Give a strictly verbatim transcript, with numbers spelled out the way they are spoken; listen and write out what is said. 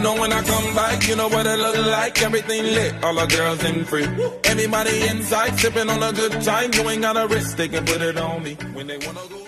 know when I come back, you know what it look like. Everything lit, all the girls in free. Everybody inside, sipping on a good time. You ain't got a risk, they can put it on me when they wanna go.